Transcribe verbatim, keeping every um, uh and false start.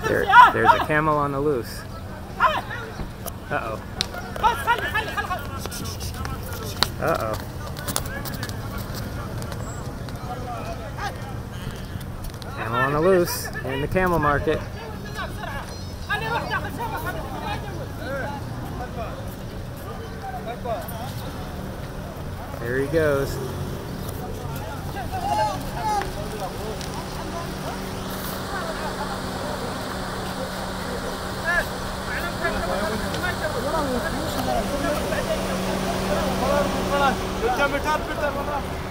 There, there's a camel on the loose. Uh-oh. Uh-oh. Camel on the loose in the camel market. There he goes. Bitte, bitte, bitte, bitte.